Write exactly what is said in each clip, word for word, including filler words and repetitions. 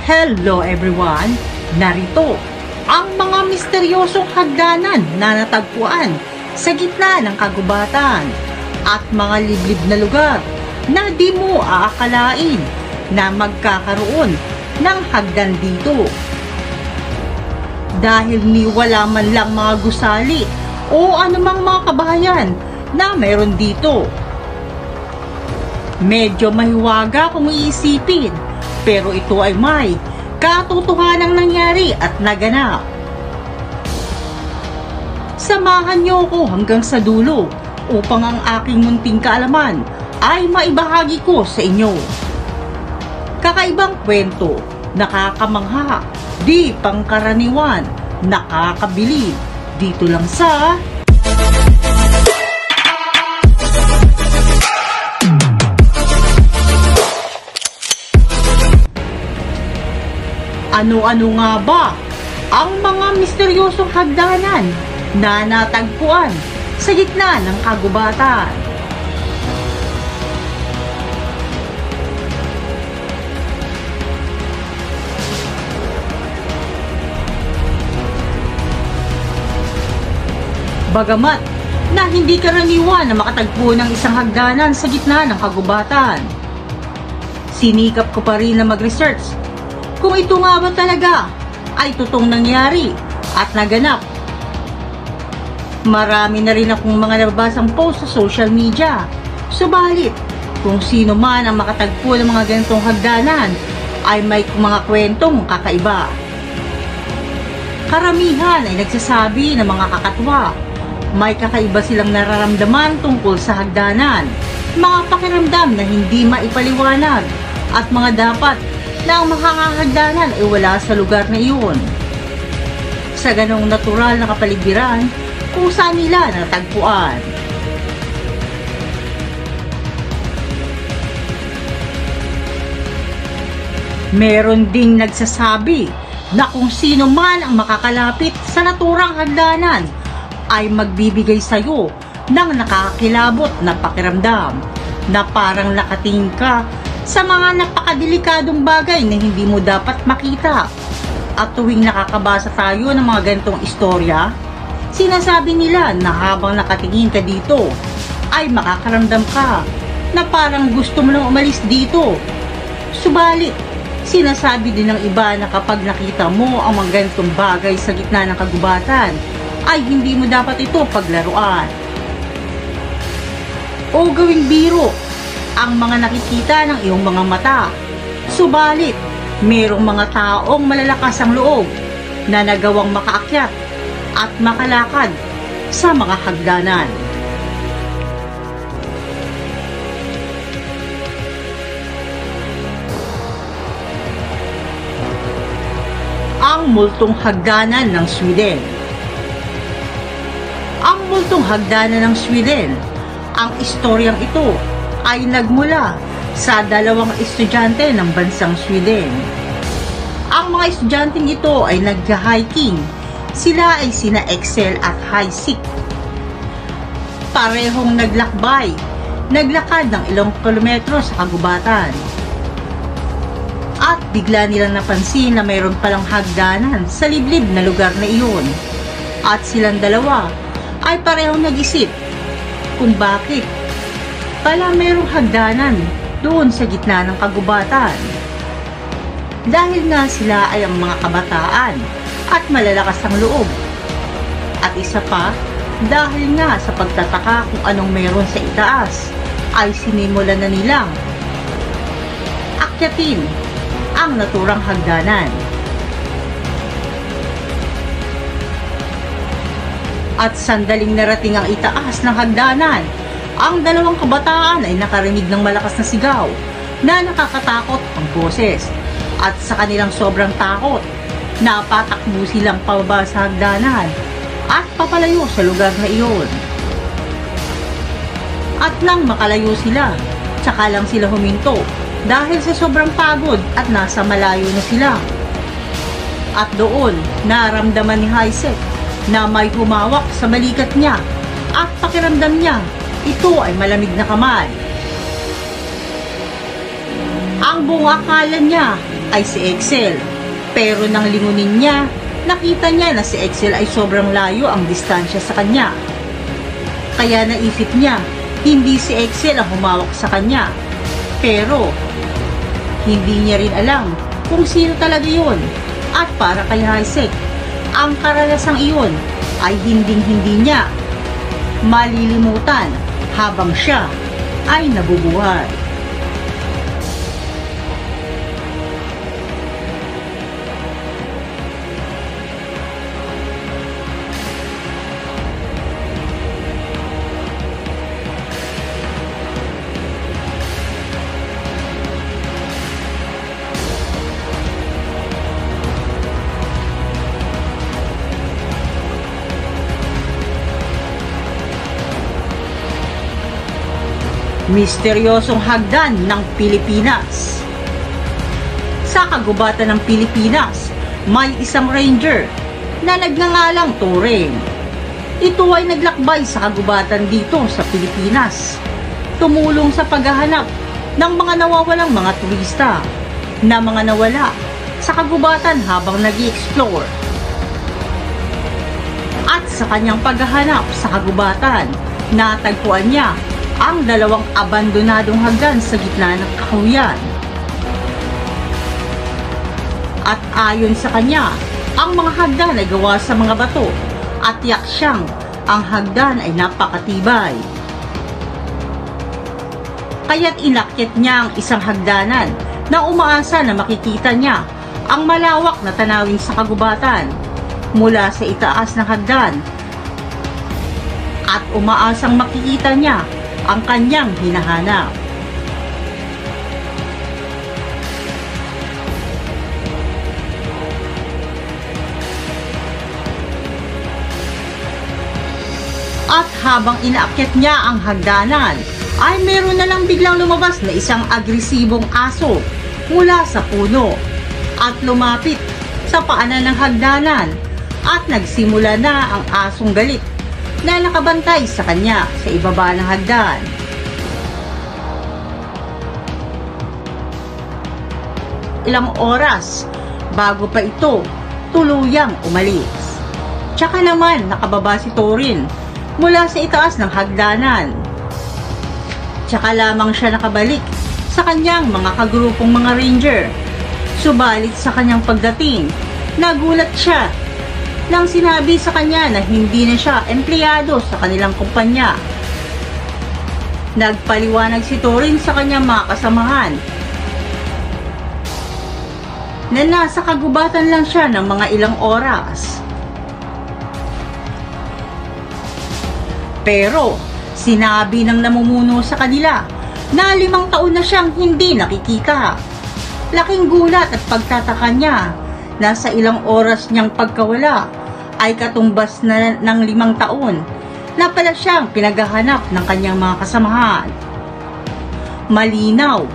Hello everyone! Narito ang mga misteryosong hagdanan na natagpuan sa gitna ng kagubatan at mga liblib na lugar na di mo aakalain na magkakaroon ng hagdan dito. Dahil ni wala man lang mga gusali o anumang mga kabahayan na mayroon dito. Medyo mahiwaga kung iisipin, pero ito ay may katotohanang nangyari at naganap. Samahan niyo ako hanggang sa dulo upang ang aking munting kaalaman ay maibahagi ko sa inyo. Kakaibang kwento, nakakamangha, di pangkaraniwan, nakakabilib, dito lang sa Ano-ano nga ba ang mga misteryosong hagdanan na natagpuan sa gitna ng kagubatan? Bagamat na hindi karaniwan na makatagpo ng isang hagdanan sa gitna ng kagubatan, sinikap ko pa rin na mag-research kung ito nga ba talaga ay totoong nangyari at naganap. Marami na rin akong mga nababasang post sa social media. Subalit, kung sino man ang makatagpo ng mga ganitong hagdanan ay may mga kwentong kakaiba. Karamihan ay nagsasabi ng mga kakatwa. May kakaiba silang nararamdaman tungkol sa hagdanan, mga pakiramdam na hindi maipaliwanag at mga dapat na ang makakahagdanan ay wala sa lugar na iyon. Sa ganong natural na kapaligiran kung saan nila natagpuan. Meron ding nagsasabi na kung sino man ang makakalapit sa naturang hagdanan ay magbibigay sa iyo ng nakakakilabot na pakiramdam na parang nakatingin ka sa mga napakadelikadong bagay na hindi mo dapat makita. At tuwing nakakabasa tayo ng mga ganitong istorya, sinasabi nila na habang nakatingin ka dito ay makakaramdam ka na parang gusto mo nang umalis dito. Subalit, sinasabi din ng iba na kapag nakita mo ang mga ganitong bagay sa gitna ng kagubatan ay hindi mo dapat ito paglaruan o gawing biro ang mga nakikita ng iyong mga mata. Subalit, mayroong mga taong malalakas ang loob na nagawang makaakyat at makalakad sa mga hagdanan. Ang multong hagdanan ng Sweden. Ang multong hagdanan ng Sweden, ang istoryang ito ay nagmula sa dalawang estudyante ng bansang Sweden. Ang mga estudyanteng ito ay nag-hiking. Sila ay sina Excel at Haisik. Parehong naglakbay, naglakad ng ilang kilometro sa kagubatan. At bigla nilang napansin na mayroon palang hagdanan sa liblib na lugar na iyon. At silang dalawa ay parehong nag-isip kung bakit pala mayroong hagdanan doon sa gitna ng kagubatan. Dahil nga sila ay ang mga kabataan at malalakas ang loob. At isa pa, dahil nga sa pagtataka kung anong mayroon sa itaas, ay sinimulan na nilang akyatin ang naturang hagdanan. At sandaling narating ang itaas ng hagdanan, ang dalawang kabataan ay nakarinig ng malakas na sigaw na nakakatakot ang boses. At sa kanilang sobrang takot, napatakbo silang pababa sa hagdanan at papalayo sa lugar na iyon. At nang makalayo sila, tsaka lang sila huminto dahil sa sobrang pagod at nasa malayo na sila. At doon, naramdaman ni Haisek na may humawak sa balikat niya at pakiramdam niya ito ay malamig na kamay. Ang buong akala niya ay si Excel. Pero nang lingunin niya, nakita niya na si Excel ay sobrang layo ang distansya sa kanya. Kaya naisip niya, hindi si Excel ang humawak sa kanya. Pero, hindi niya rin alam kung sino talaga yun. At para kay Heisek, ang karalasang iyon ay hinding-hindi niya malilimutan habang siya ay nabubuhay. Misteryosong hagdan ng Pilipinas. Sa kagubatan ng Pilipinas, may isang ranger na nagngangalang Turing. Ito ay naglakbay sa kagubatan dito sa Pilipinas, tumulong sa paghahanap ng mga nawawalang mga turista na mga nawala sa kagubatan habang nag-i-explore. At sa kanyang paghahanap sa kagubatan, natagpuan niya ang dalawang abandonadong hagdan sa gitna ng kahuyan. At ayon sa kanya, ang mga hagdan ay gawa sa mga bato at tiyak siyang ang hagdan ay napakatibay. Kaya't inakyat niya ang isang hagdanan na umaasa na makikita niya ang malawak na tanawin sa kagubatan mula sa itaas ng hagdan at umaasang makikita niya ang kanyang hinahanap. At habang inaakyat niya ang hagdanan, ay meron na lang biglang lumabas na isang agresibong aso mula sa puno at lumapit sa paanan ng hagdanan at nagsimula na ang asong galit na nakabantay sa kanya sa ibaba ng hagdan. Ilang oras bago pa ito tuluyang umalis. Tsaka naman nakababa si Turing mula sa itaas ng hagdanan. Tsaka lamang siya nakabalik sa kanyang mga kagrupong mga ranger. Subalit sa kanyang pagdating, nagulat siya nang sinabi sa kanya na hindi na siya empleyado sa kanilang kumpanya. Nagpaliwanag si Turing sa kanyang mga kasamahan na nasa kagubatan lang siya ng mga ilang oras. Pero sinabi ng namumuno sa kanila na limang taon na siyang hindi nakikita. Laking gulat at pagtataka niya na sa ilang oras niyang pagkawala ay katumbas na ng limang taon na pala siyang pinaghahanap ng kanyang mga kasamahan. Malinaw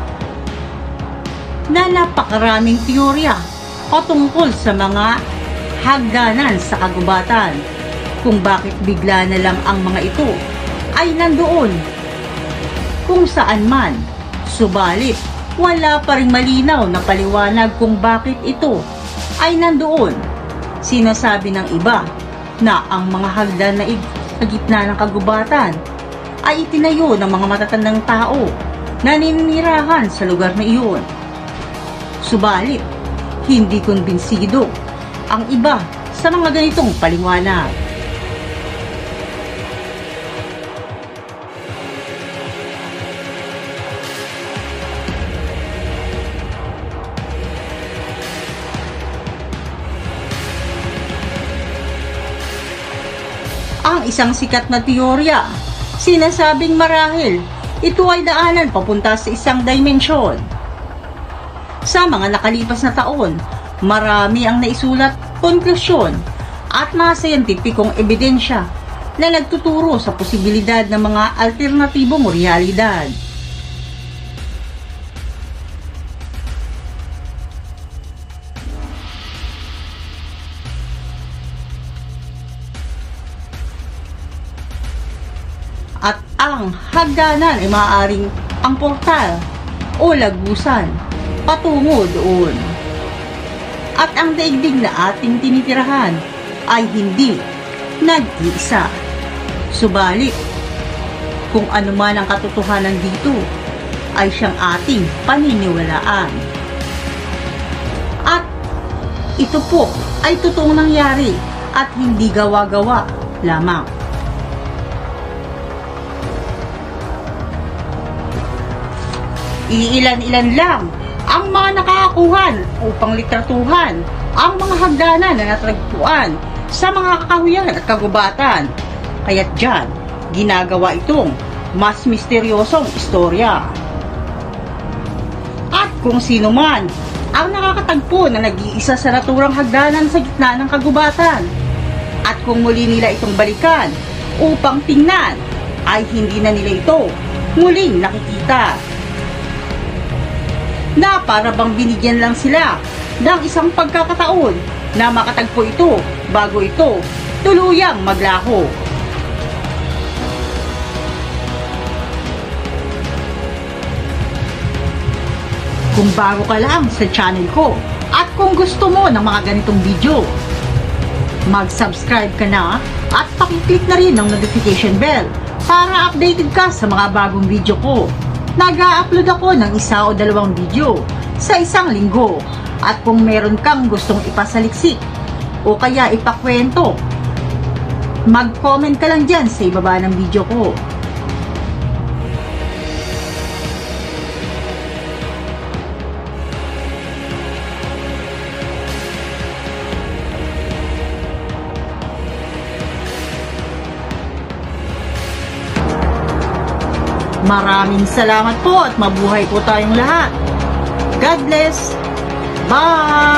na napakaraming teorya patungkol sa mga hagdanan sa kagubatan kung bakit bigla na lang ang mga ito ay nandoon kung saan man. Subalit wala pa ring malinaw na paliwanag kung bakit ito ay nandoon. Sinasabi ng iba na ang mga hagdan na sa gitna ng kagubatan ay itinayo ng mga matatandang tao na ninirahan sa lugar na iyon. Subalit, hindi kumbinsido ang iba sa mga ganitong paliwanag. Ang isang sikat na teorya, sinasabing marahil ito ay daanan papunta sa isang dimensyon. Sa mga nakalipas na taon, marami ang naisulat konklusyon at mga siyentipikong ebidensya na nagtuturo sa posibilidad ng mga alternatibong realidad. At ang hagdanan ay maaaring ang portal o lagusan patungo doon. At ang daigdig na ating tinitirahan ay hindi nag-iisa. Subalit, kung ano man ang katotohanan dito, ay siyang ating paniniwalaan. At ito po ay totoong nangyari at hindi gawa-gawa lamang. Iilan-ilan lang ang mga nakakakuhan upang litratuhan ang mga hagdanan na natagpuan sa mga kakahuyan at kagubatan. Kaya't dyan, ginagawa itong mas misteryosong istorya. At kung sino man ang nakakatagpo na nag-iisa sa naturang hagdanan sa gitna ng kagubatan, at kung muli nila itong balikan upang tingnan, ay hindi na nila ito muling nakikita. Na para bang binigyan lang sila ng isang pagkakataon na makatagpo ito bago ito tuluyang maglaho. Kung bago ka lang sa channel ko at kung gusto mo ng mga ganitong video, mag-subscribe ka na at pakiclick na rin ng notification bell para updated ka sa mga bagong video ko. Nag-a-upload ako ng isa o dalawang video sa isang linggo. At kung meron kang gustong ipasaliksik o kaya ipakwento, mag-comment ka lang dyan sa ibaba ng video ko. Maraming salamat po at mabuhay po tayong lahat. God bless. Bye!